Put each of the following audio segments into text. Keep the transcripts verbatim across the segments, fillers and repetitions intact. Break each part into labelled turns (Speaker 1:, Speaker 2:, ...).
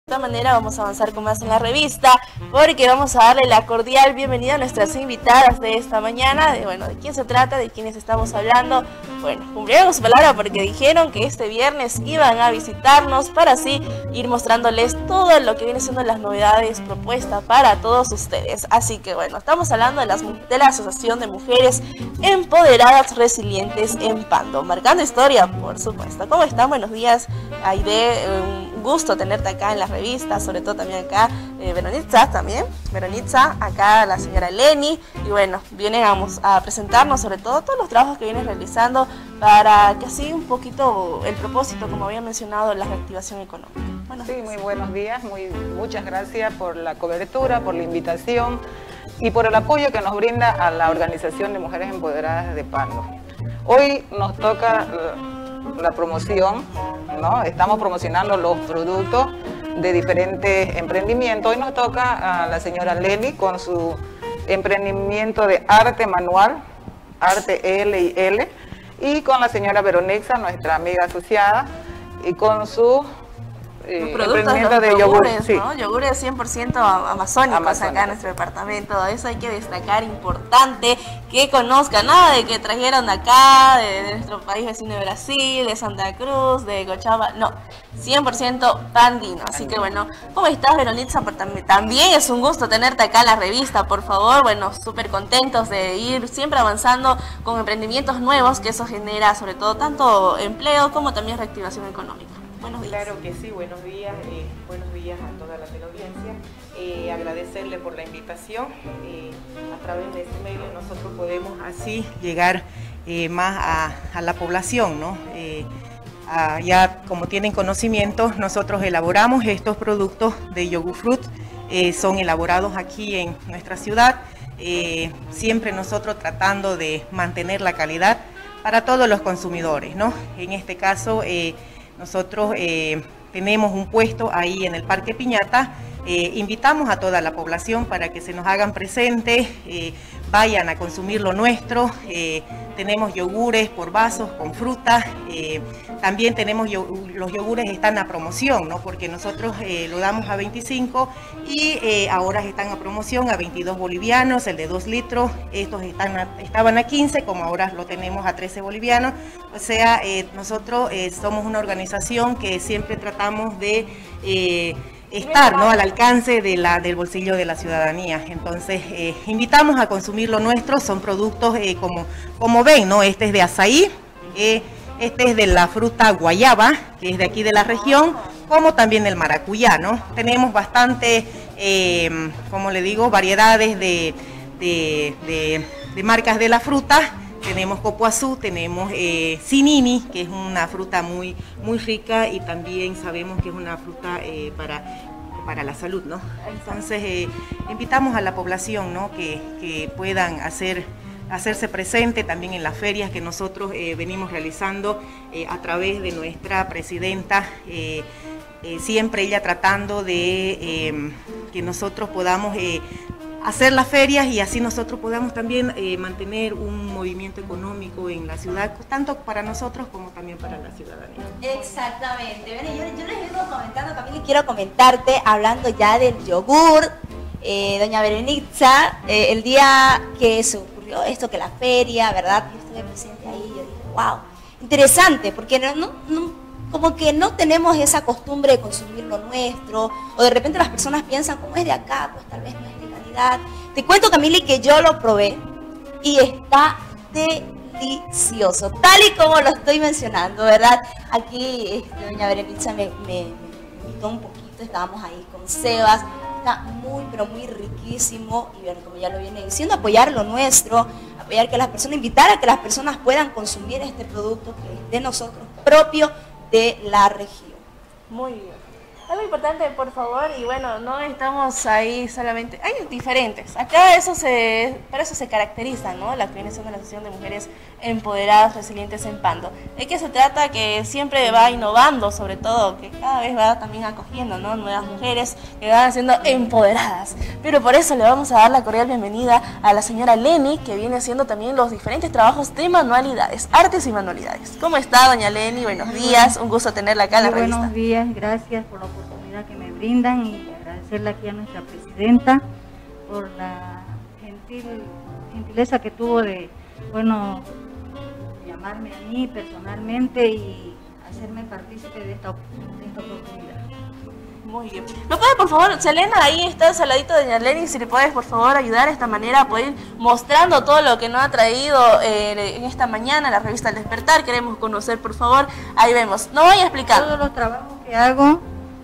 Speaker 1: De esta manera vamos a avanzar con más en la revista, porque vamos a darle la cordial bienvenida a nuestras invitadas de esta mañana. De, bueno, ¿de quién se trata? ¿De quiénes estamos hablando? Bueno, cumplieron su palabra porque dijeron que este viernes iban a visitarnos para así ir mostrándoles todo lo que viene siendo las novedades propuestas para todos ustedes. Así que bueno, estamos hablando de, las, de la Asociación de Mujeres Empoderadas Resilientes en Pando, marcando historia, por supuesto. ¿Cómo están? Buenos días, Aide. Un gusto tenerte acá en la revista, sobre todo también acá eh, Veronitza también, Veronitza, acá la señora Leni, y bueno, vienen a, a presentarnos sobre todo todos los trabajos que vienen realizando para que así un poquito el propósito, como había mencionado, la reactivación económica. Buenos
Speaker 2: sí,
Speaker 1: días.
Speaker 2: Muy buenos días, muy, muchas gracias por la cobertura, por la invitación y por el apoyo que nos brinda a la Organización de Mujeres Empoderadas de Pando. Hoy nos toca la promoción, ¿no? Estamos promocionando los productos de diferentes emprendimientos. Hoy nos toca a la señora Leni con su emprendimiento de arte manual, arte L y L, y con la señora Veronitza, nuestra amiga asociada, y con su
Speaker 1: eh, emprendimiento de, de yogures, yogur, sí. ¿no? Yogures cien por ciento amazónicos Amazónica. Acá en nuestro departamento. Eso hay que destacar, importante que conozcan, nada de que trajeron de acá, de, de nuestro país vecino de Brasil, de Santa Cruz, de Cochabamba, no, cien por ciento pandino. Así que bueno, ¿cómo estás, Veronitza? También es un gusto tenerte acá en la revista, por favor. Bueno, súper contentos de ir siempre avanzando con emprendimientos nuevos, que eso genera sobre todo tanto empleo como también reactivación económica. Buenos días.
Speaker 3: Claro que sí, buenos días, eh, buenos días a toda la teleaudiencia. Eh, agradecerle por la invitación. Eh, a través de este medio nosotros podemos así llegar eh, más a, a la población, ¿no? Eh, a, ya como tienen conocimiento, nosotros elaboramos estos productos de yogur fruit, eh, son elaborados aquí en nuestra ciudad, eh, siempre nosotros tratando de mantener la calidad para todos los consumidores, ¿no? En este caso, eh, nosotros eh, tenemos un puesto ahí en el Parque Piñata. Eh, invitamos a toda la población para que se nos hagan presentes, eh, vayan a consumir lo nuestro. Eh, tenemos yogures por vasos con fruta, eh, también tenemos yo, los yogures están a promoción, ¿no? Porque nosotros eh, lo damos a veinticinco y eh, ahora están a promoción a veintidós bolivianos, el de dos litros, estos están a, estaban a quince, como ahora lo tenemos a trece bolivianos. O sea, eh, nosotros eh, somos una organización que siempre tratamos de Eh, estar, ¿no?, al alcance de la, del bolsillo de la ciudadanía. Entonces, eh, invitamos a consumir lo nuestro. Son productos eh, como, como ven, ¿no? Este es de azaí, eh, este es de la fruta guayaba, que es de aquí de la región, como también el maracuyá, ¿no? Tenemos bastante, eh, como le digo, variedades de, de, de, de marcas de la fruta. Tenemos copoazú, tenemos eh, cinini, que es una fruta muy, muy rica y también sabemos que es una fruta eh, para, para la salud, ¿no? Entonces, eh, invitamos a la población, ¿no?, que, que puedan hacer, hacerse presente también en las ferias que nosotros eh, venimos realizando eh, a través de nuestra presidenta, eh, eh, siempre ella tratando de eh, que nosotros podamos Eh, hacer las ferias y así nosotros podamos también eh, mantener un movimiento económico en la ciudad, tanto para nosotros como también para la ciudadanía.
Speaker 4: Exactamente. Bueno, yo, yo les iba comentando, también quiero comentarte, hablando ya del yogur, eh, doña Veronitza, eh, el día que se ocurrió esto, que la feria, ¿verdad? Yo estuve presente ahí, yo dije, wow, interesante, porque no, no, no como que no tenemos esa costumbre de consumir lo nuestro, o de repente las personas piensan, como es de acá, pues tal vez no es de calidad. Te cuento, Camila, que yo lo probé y está delicioso, tal y como lo estoy mencionando, ¿verdad? Aquí este, doña Veronitza me, me, me invitó un poquito, estábamos ahí con Sebas, está muy, pero muy riquísimo, y bueno, como ya lo viene diciendo, apoyar lo nuestro, apoyar que las personas, invitar a que las personas puedan consumir este producto que es de nosotros, propio de la región.
Speaker 1: Muy bien. Algo importante, por favor, y bueno, no estamos ahí solamente, hay diferentes, acá eso se, para eso se caracterizan, ¿no?, la que viene siendo la Asociación de Mujeres Empoderadas Resilientes en Pando. ¿De qué se trata? Que siempre va innovando, sobre todo, que cada vez va también acogiendo, ¿no?, nuevas mujeres que van siendo empoderadas. Pero por eso le vamos a dar la cordial bienvenida a la señora Leni, que viene haciendo también los diferentes trabajos de manualidades, artes y manualidades. ¿Cómo está, doña Leni? Buenos días, un gusto tenerla acá en la revista.
Speaker 5: Buenos días, gracias por la oportunidad que me brindan y agradecerle aquí a nuestra presidenta por la gentil, gentileza que tuvo de, bueno, llamarme a mí personalmente y hacerme partícipe de esta, de esta oportunidad.
Speaker 1: Muy bien. ¿No puede, por favor, Selena, ahí está el saladito de doña Lenny, si le puedes, por favor, ayudar de esta manera a poder ir mostrando todo lo que nos ha traído eh, en esta mañana la revista El Despertar? Queremos conocer, por favor. Ahí vemos. No vaya a explicar.
Speaker 5: Todos los trabajos que hago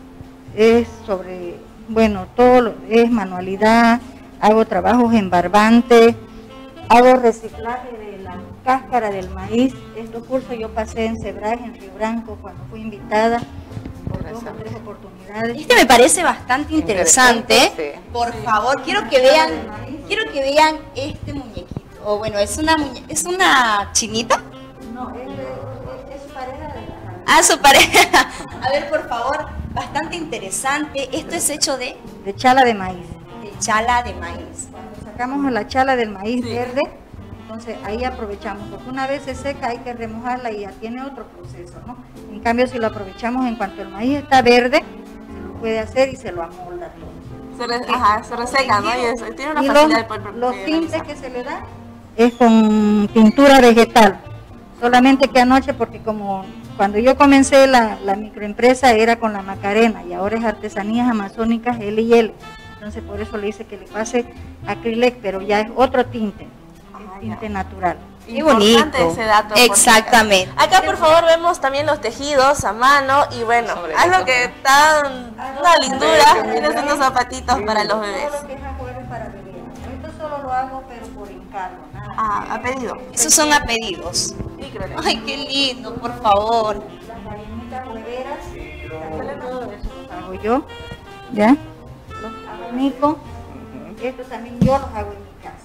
Speaker 5: es sobre, bueno, todo lo, es manualidad, hago trabajos en barbante, hago reciclaje de la cáscara del maíz. Estos cursos yo pasé en Cebraje, en Río Branco, cuando fui invitada por dos o tres oportunidades.
Speaker 4: Este me parece bastante interesante.
Speaker 2: Interesante, sí.
Speaker 4: Por favor, quiero que vean, quiero que vean este muñequito. O bueno, es una muñe es una chinita.
Speaker 5: No, es, es, es su pareja de la...
Speaker 4: Ah, su pareja. A ver, por favor, bastante interesante. Esto es hecho de,
Speaker 5: de chala de maíz.
Speaker 4: de chala de maíz.
Speaker 5: Cuando sacamos la chala del maíz verde, entonces ahí aprovechamos, porque una vez se seca hay que remojarla y ya tiene otro proceso, ¿no? En cambio, si lo aprovechamos en cuanto el maíz está verde, se lo puede hacer y se lo amolda todo.
Speaker 1: Se, re, ajá, se reseca, ¿no? Y eso, tiene una
Speaker 5: Y
Speaker 1: facilidad
Speaker 5: los,
Speaker 1: de
Speaker 5: los
Speaker 1: de
Speaker 5: tintes
Speaker 1: realizar.
Speaker 5: que se le da es con pintura vegetal. Solamente que anoche, porque como cuando yo comencé la, la microempresa era con la Macarena y ahora es Artesanías Amazónicas L y L. Entonces por eso le dice que le pase acrilec, pero ya es otro tinte, es tinte natural.
Speaker 4: Qué
Speaker 1: Importante
Speaker 4: bonito.
Speaker 1: ese dato. porque
Speaker 4: Exactamente.
Speaker 1: Acá, por favor, vemos también los tejidos a mano y bueno,
Speaker 2: Sobre
Speaker 1: algo
Speaker 2: eso.
Speaker 1: que está una lindura. Tienes unos zapatitos para los bebés.
Speaker 5: Todo lo que es afuera es para bebés. Esto solo lo hago pero por encargo, nada.
Speaker 1: Ah, a pedido.
Speaker 4: Esos son a pedidos.
Speaker 1: Micro.
Speaker 4: Ay, qué lindo, por favor.
Speaker 5: Las gallinitas hueveras, también todo eso los hago yo, ¿ya? Los abanicos, estos también yo los hago en mi casa.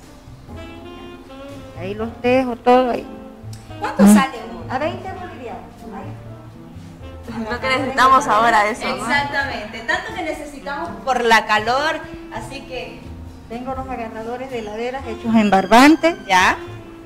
Speaker 5: Ahí los dejo todo ahí.
Speaker 4: ¿Cuánto sale uno?
Speaker 5: A veinte bolivianos. Ahí.
Speaker 1: Lo que necesitamos ahora eso, ¿no?
Speaker 4: Exactamente, tanto que necesitamos por la calor, así que
Speaker 5: Tengo los agarradores de heladeras hechos en barbante,
Speaker 4: ya.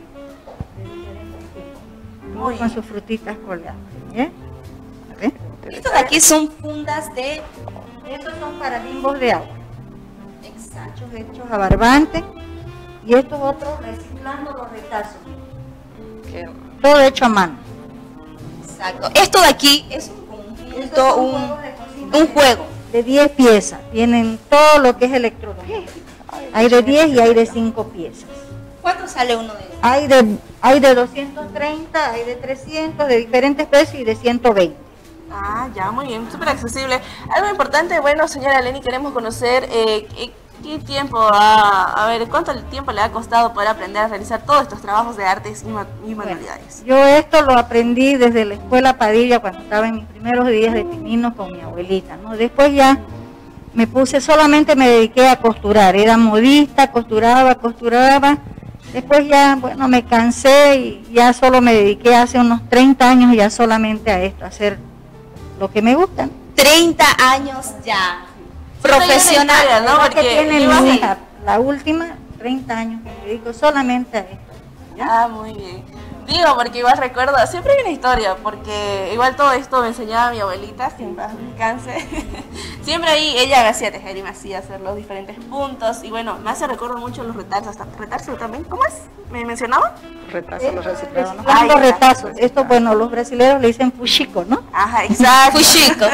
Speaker 5: de diferentes tipos,
Speaker 1: Muy
Speaker 5: con
Speaker 1: bien.
Speaker 5: sus frutitas colgadas. ¿Ya? A ver.
Speaker 4: Estos de aquí son fundas de...
Speaker 5: Estos son para bimbos de agua,
Speaker 4: Exacto.
Speaker 5: hechos, hechos a barbante, y estos otros reciclando los retazos.
Speaker 2: Qué-
Speaker 5: Todo hecho a mano.
Speaker 4: Exacto. Esto de aquí es un
Speaker 5: Estos
Speaker 4: conjunto,
Speaker 5: son
Speaker 4: un,
Speaker 5: juegos de cocina
Speaker 4: un
Speaker 5: de-
Speaker 4: juego.
Speaker 5: De diez piezas, tienen todo lo que es electrodoméstico. Hay de diez y hay de cinco piezas.
Speaker 4: ¿Cuánto sale uno de estos?
Speaker 5: Hay de, hay de doscientos treinta, hay de trescientos, de diferentes precios y de ciento veinte.
Speaker 1: Ah, ya, muy bien, súper accesible. Algo importante, bueno, señora Lenny, queremos conocer eh, qué, qué tiempo, ha, a ver, cuánto tiempo le ha costado poder aprender a realizar todos estos trabajos de artes y, ma- y manualidades.
Speaker 5: Yo esto lo aprendí desde la escuela Padilla cuando estaba en mis primeros días de pininos con mi abuelita, ¿no? Después ya me puse, solamente me dediqué a costurar, era modista, costuraba, costuraba. Después ya, bueno, me cansé y ya solo me dediqué hace unos treinta años ya solamente a esto, a hacer lo que me gusta, ¿no?
Speaker 4: treinta años ya.
Speaker 1: Siempre hay una
Speaker 4: Profesional.
Speaker 1: historia, ¿no?
Speaker 5: La
Speaker 1: Porque
Speaker 5: que tiene
Speaker 1: ibas
Speaker 5: mi
Speaker 1: a-
Speaker 5: hija, la última, treinta años que me dedico solamente a esto.
Speaker 1: Ah, muy bien. Digo, porque igual recuerdo, siempre hay una historia, porque igual todo esto me enseñaba mi abuelita, que en paz descanse. Siempre ahí ella me hacía tejer y me hacía hacer los diferentes puntos. Y bueno, me hace recuerdo mucho los retazos, retazos también. ¿Cómo es? ¿Me mencionaba?
Speaker 2: Retazos, los reciclados, ¿no?
Speaker 5: Reciclando
Speaker 1: Ahí está.
Speaker 5: retazos. Esto, bueno, los brasileños le dicen fuxico, ¿no?
Speaker 1: Ajá, exacto.
Speaker 4: Fuxico.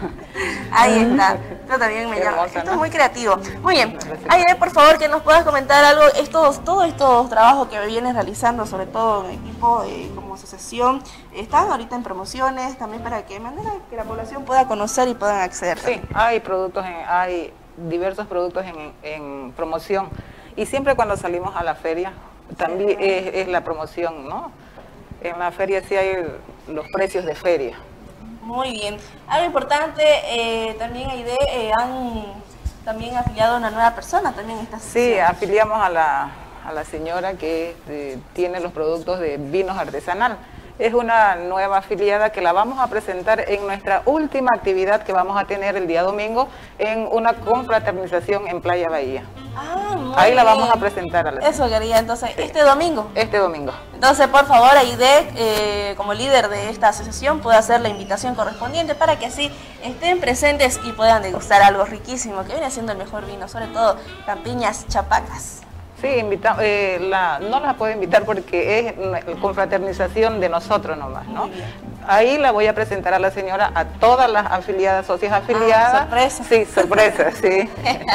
Speaker 1: Ahí está. Esto también me
Speaker 2: Qué
Speaker 1: llama.
Speaker 2: hermosa,
Speaker 1: Esto
Speaker 2: ¿no?
Speaker 1: es muy creativo. Muy bien. Aide, por favor, que nos puedas comentar algo. Estos, todos estos trabajos que vienes realizando, sobre todo en equipo, eh, como asociación, están ahorita en promociones también para que de manera que la población pueda conocer y puedan acceder.
Speaker 2: Sí, hay productos, en- hay diversos productos en, en promoción y siempre cuando salimos a la feria también es, es la promoción, ¿no? En la feria sí hay los precios de feria.
Speaker 1: Muy bien. Algo importante, eh, también Aide, eh, han también afiliado a una nueva persona también en esta
Speaker 2: Sí,
Speaker 1: asociación.
Speaker 2: afiliamos a la, a la señora que eh, tiene los productos de vinos artesanal. es una nueva afiliada que la vamos a presentar en nuestra última actividad que vamos a tener el día domingo en una confraternización en Playa Bahía.
Speaker 1: Ah, muy
Speaker 2: Ahí la
Speaker 1: bien.
Speaker 2: vamos a presentar a la
Speaker 1: Eso quería, entonces, este domingo.
Speaker 2: este domingo.
Speaker 1: Entonces, por favor, Aidek, eh, como líder de esta asociación, puede hacer la invitación correspondiente para que así estén presentes y puedan degustar algo riquísimo, que viene siendo el mejor vino, sobre todo Campiñas Chapacas.
Speaker 2: Sí, invita, eh, la, no la puedo invitar porque es una confraternización de nosotros nomás, ¿no? Ahí la voy a presentar a la señora, a todas las afiliadas, socias afiliadas.
Speaker 1: Ah, sorpresa.
Speaker 2: Sí, sorpresa, sí.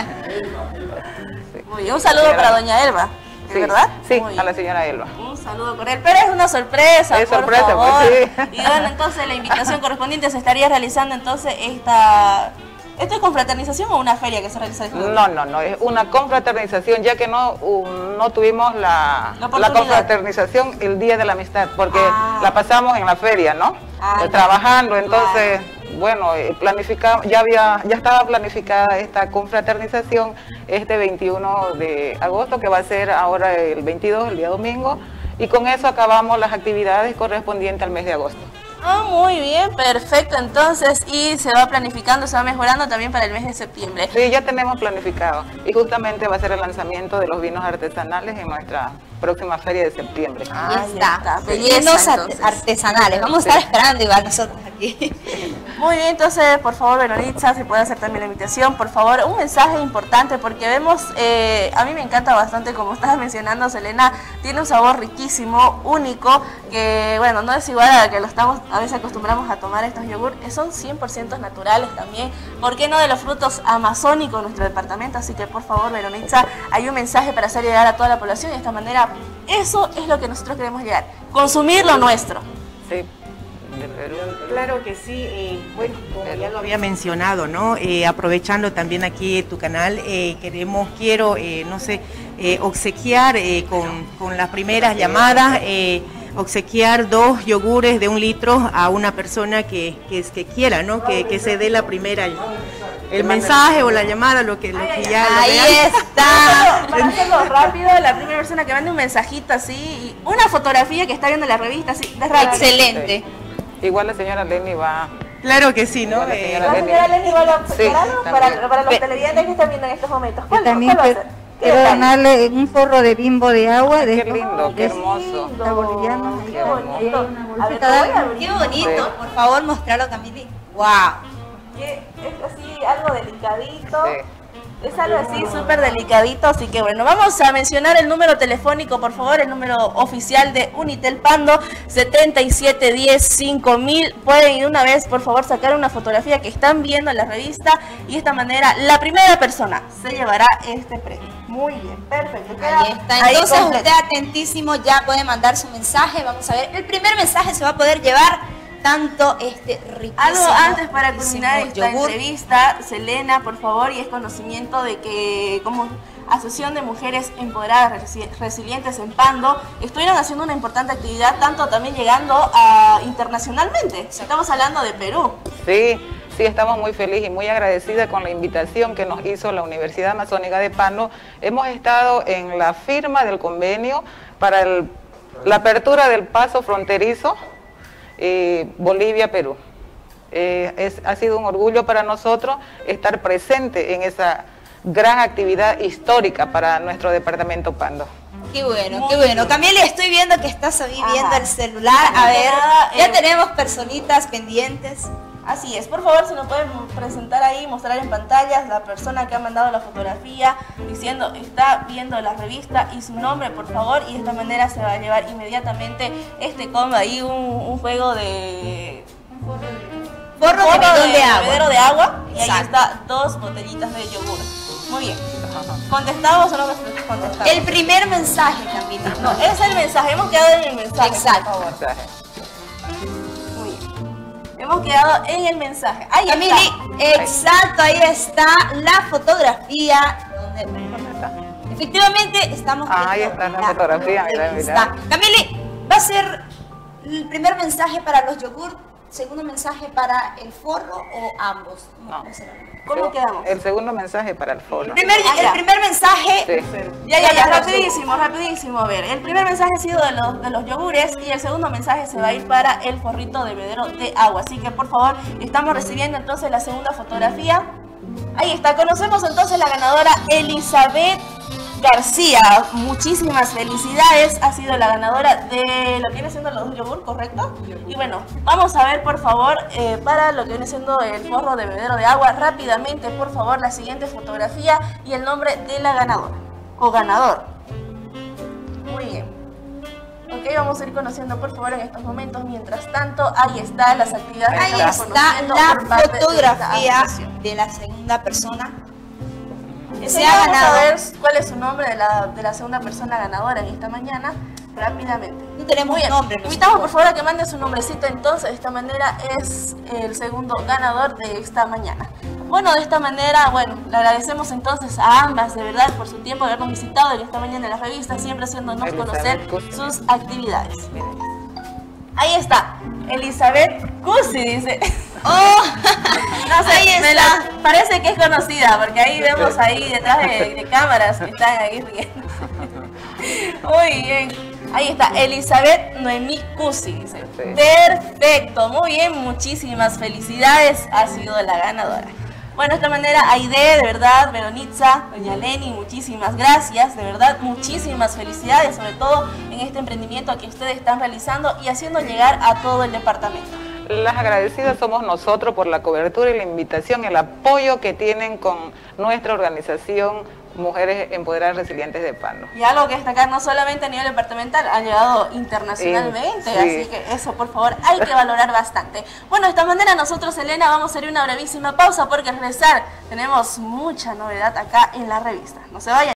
Speaker 1: Muy bien, un saludo para doña Elba, ¿es
Speaker 2: Sí,
Speaker 1: verdad?
Speaker 2: sí,
Speaker 1: Muy
Speaker 2: a la
Speaker 1: bien.
Speaker 2: señora Elba.
Speaker 1: Un saludo con él, pero es una sorpresa,
Speaker 2: Es
Speaker 1: por
Speaker 2: sorpresa,
Speaker 1: favor.
Speaker 2: pues, sí.
Speaker 1: Y bueno, entonces la invitación correspondiente se estaría realizando entonces esta... ¿Esto es confraternización o una feria que se realiza después?
Speaker 2: No, no, no, es una confraternización, ya que no, um, no tuvimos la,
Speaker 1: La
Speaker 2: la
Speaker 1: oportunidad.
Speaker 2: confraternización el Día de la Amistad, porque
Speaker 1: Ah.
Speaker 2: la pasamos en la feria, ¿no?
Speaker 1: Ah,
Speaker 2: Eh, trabajando, entonces, bueno, eh, planificamos, ya había, ya estaba planificada esta confraternización este veintiuno de agosto, que va a ser ahora el veintidós, el día domingo, y con eso acabamos las actividades correspondientes al mes de agosto.
Speaker 1: Ah, muy bien, perfecto, entonces, y se va planificando, se va mejorando también para el mes de septiembre.
Speaker 2: Sí, ya tenemos planificado, y justamente va a ser el lanzamiento de los vinos artesanales en nuestra próxima feria de septiembre.
Speaker 4: Ahí
Speaker 1: Ahí
Speaker 4: está,
Speaker 1: está, belleza,
Speaker 4: vinos art-
Speaker 1: entonces.
Speaker 4: artesanales. Vamos a estar esperando igual nosotros aquí.
Speaker 1: Muy bien, entonces, por favor, Verónica, si puede hacer también la invitación, por favor, un mensaje importante, porque vemos, eh, a mí me encanta bastante, como estabas mencionando, Selena, tiene un sabor riquísimo, único, que, bueno, no es igual a la que lo estamos, a veces acostumbramos a tomar estos yogur, eh, son cien por ciento naturales también, ¿por qué no de los frutos amazónicos de nuestro departamento? Así que, por favor, Verónica, hay un mensaje para hacer llegar a toda la población y de esta manera, eso es lo que nosotros queremos llegar, consumir lo nuestro.
Speaker 2: Sí, de Perú.
Speaker 3: Claro que sí, eh, bueno, como ya lo había mencionado, ¿no? Eh, aprovechando también aquí tu canal, eh, queremos, quiero, eh, no sé, eh, obsequiar eh, con, con las primeras llamadas, eh, obsequiar dos yogures de un litro a una persona que, que, que quiera, ¿no? Que, que se dé la primera, el mensaje o la llamada, lo que, lo que ya... lo
Speaker 4: Ahí
Speaker 3: vean.
Speaker 4: está.
Speaker 1: Para hacerlo rápido, la primera persona que mande un mensajito así, y una fotografía que está viendo la revista, así, de raro.
Speaker 4: Excelente.
Speaker 2: Igual la señora Lenny va.
Speaker 3: Claro que sí, ¿no?
Speaker 2: Igual la
Speaker 3: Eh,
Speaker 2: señora
Speaker 1: La señora Lenny va a obsequiar
Speaker 2: Sí,
Speaker 1: algo
Speaker 2: también.
Speaker 1: para, para los
Speaker 4: Ve-
Speaker 1: televidentes que están viendo en estos momentos. ¿Cuál,
Speaker 5: Y también
Speaker 1: cuál va a
Speaker 5: que-
Speaker 1: ser? ¿Qué
Speaker 5: quiero
Speaker 1: detalle?
Speaker 5: donarle un forro de Bimbo de agua. De
Speaker 2: Qué
Speaker 5: estos-
Speaker 2: lindo, qué
Speaker 5: de-
Speaker 2: hermoso.
Speaker 5: Está boliviano, ahí
Speaker 1: Qué
Speaker 5: está.
Speaker 1: bonito.
Speaker 5: Ahí hay una
Speaker 1: A ver,
Speaker 5: bolsita
Speaker 1: te
Speaker 5: de
Speaker 1: voy a
Speaker 5: agua.
Speaker 1: abrir.
Speaker 4: Qué bonito,
Speaker 2: Sí.
Speaker 4: por favor, mostrarlo, Camili. Wow.
Speaker 1: Que es así, algo delicadito.
Speaker 2: Sí.
Speaker 1: Es algo así súper delicadito, así que bueno, vamos a mencionar el número telefónico, por favor, el número oficial de Unitel Pando, setenta y siete diez cinco mil. Pueden ir una vez, por favor, sacar una fotografía que están viendo en la revista y de esta manera la primera persona se llevará este premio. Muy bien, perfecto. Queda
Speaker 4: Ahí está.
Speaker 1: ahí
Speaker 4: Entonces
Speaker 1: completo.
Speaker 4: usted atentísimo ya puede mandar su mensaje. Vamos a ver. El primer mensaje se va a poder llevar tanto este riquísimo.
Speaker 1: Algo antes para
Speaker 4: riquísimo
Speaker 1: culminar esta
Speaker 4: yogur.
Speaker 1: entrevista, Selena, por favor, y es conocimiento de que como Asociación de Mujeres Empoderadas Resi- Resilientes en Pando estuvieron haciendo una importante actividad, tanto también llegando a internacionalmente. Estamos hablando de Perú.
Speaker 2: Sí, sí, estamos muy felices y muy agradecidas con la invitación que nos hizo la Universidad Amazónica de Pando. Hemos estado en la firma del convenio para el- la apertura del paso fronterizo eh, Bolivia-Perú. Eh, es, ha sido un orgullo para nosotros estar presente en esa gran actividad histórica para nuestro departamento Pando.
Speaker 4: Qué bueno,
Speaker 1: Muy
Speaker 4: qué bueno.
Speaker 1: bien.
Speaker 4: Camila, estoy viendo que estás ahí viendo
Speaker 1: Ajá.
Speaker 4: el celular. A ver,
Speaker 1: Nada,
Speaker 4: ya
Speaker 1: eh,
Speaker 4: tenemos personitas pendientes.
Speaker 1: Así es, por favor, si nos pueden presentar ahí, mostrar en pantallas la persona que ha mandado la fotografía diciendo está viendo la revista y su nombre, por favor, y de esta manera se va a llevar inmediatamente este combo ahí, un, un juego de...
Speaker 4: Forro de
Speaker 1: forro
Speaker 4: bidón de agua.
Speaker 1: bebedero de agua, y ahí
Speaker 4: Exacto.
Speaker 1: está dos botellitas de yogur. Muy bien. ¿Contestamos o no contestamos?
Speaker 4: El primer mensaje, Camila.
Speaker 1: No, es el mensaje, hemos quedado en el mensaje.
Speaker 4: Exacto.
Speaker 1: Por favor. Muy bien. Hemos quedado en el mensaje. Ahí
Speaker 4: Camili,
Speaker 1: está.
Speaker 4: exacto, ahí está la fotografía. Donde, efectivamente, estamos
Speaker 2: Ah, ahí
Speaker 4: viendo
Speaker 2: está la fotografía, mira,
Speaker 4: ahí
Speaker 2: mira.
Speaker 4: está. Camili, va a ser el primer mensaje para los yogur segundo mensaje para el forro o ambos?
Speaker 2: No.
Speaker 1: ¿Cómo
Speaker 2: Segu-
Speaker 1: quedamos?
Speaker 2: El segundo mensaje para el foro.
Speaker 4: El primer,
Speaker 1: Ah, ya.
Speaker 4: el primer mensaje,
Speaker 2: Sí.
Speaker 1: Ya, ya, ya, rapidísimo, rapidísimo. A ver, el primer mensaje ha sido de los, de los yogures y el segundo mensaje se va a ir para el forrito de bebedero de agua. Así que, por favor, estamos recibiendo entonces la segunda fotografía. Ahí está, conocemos entonces la ganadora Elizabeth García. Muchísimas felicidades, ha sido la ganadora de lo que viene siendo los yogur, ¿correcto? Y bueno, vamos a ver por favor eh, para lo que viene siendo el forro de bebedero de agua, rápidamente por favor la siguiente fotografía y el nombre de la ganadora o ganador. Muy bien. Ok, vamos a ir conociendo por favor en estos momentos. Mientras tanto, ahí está las actividades.
Speaker 4: ahí
Speaker 1: que estamos
Speaker 4: está
Speaker 1: conociendo
Speaker 4: la
Speaker 1: por parte de esta
Speaker 4: fotografía
Speaker 1: asociación.
Speaker 4: de la segunda persona.
Speaker 1: Se
Speaker 4: Se ha
Speaker 1: vamos
Speaker 4: ganado.
Speaker 1: a ver cuál es su nombre de la, de la segunda persona ganadora en esta mañana, rápidamente.
Speaker 4: No tenemos
Speaker 1: Muy bien.
Speaker 4: nombre.
Speaker 1: Invitamos por
Speaker 4: nosotros.
Speaker 1: favor a que mande su nombrecito entonces. De esta manera es el segundo ganador de esta mañana. Bueno, de esta manera, bueno, le agradecemos entonces a ambas de verdad por su tiempo de habernos visitado en esta mañana en la revista, siempre haciéndonos
Speaker 2: Elizabeth
Speaker 1: conocer
Speaker 2: Cusi.
Speaker 1: sus actividades. Ahí está, Elizabeth Cusi dice.
Speaker 4: Oh,
Speaker 1: No sé,
Speaker 4: ahí
Speaker 1: me
Speaker 4: está.
Speaker 1: la- parece que es conocida, porque ahí vemos ahí detrás de, de cámaras que están ahí riendo. Muy bien. Ahí está, Elizabeth Noemí Cusi, dice.
Speaker 2: Sí.
Speaker 1: Perfecto, muy bien, muchísimas felicidades, ha sido la ganadora. Bueno, de esta manera, Aide, de verdad, Veronitza, doña Leni, muchísimas gracias, de verdad, muchísimas felicidades, sobre todo en este emprendimiento que ustedes están realizando y haciendo llegar a todo el departamento.
Speaker 2: Las agradecidas somos nosotros por la cobertura y la invitación, el apoyo que tienen con nuestra organización Mujeres Empoderadas Resilientes de Pando.
Speaker 1: Y algo que destacar, no solamente a nivel departamental, ha llegado internacionalmente,
Speaker 2: Sí.
Speaker 1: así que eso, por favor, hay que valorar bastante. Bueno, de esta manera nosotros, Elena, vamos a hacer una brevísima pausa porque al regresar tenemos mucha novedad acá en la revista. No se vayan.